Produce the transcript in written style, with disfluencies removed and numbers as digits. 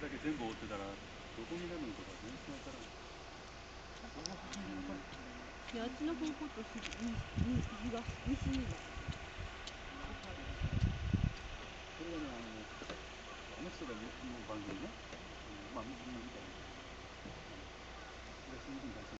だけ全部覆ってたらどこに出るのとか全然わからない。 いや、あっちの方向と東、西には。 それがね、あの人がの番組ね、まあみんな見たらいいけど、でそういうふうに出して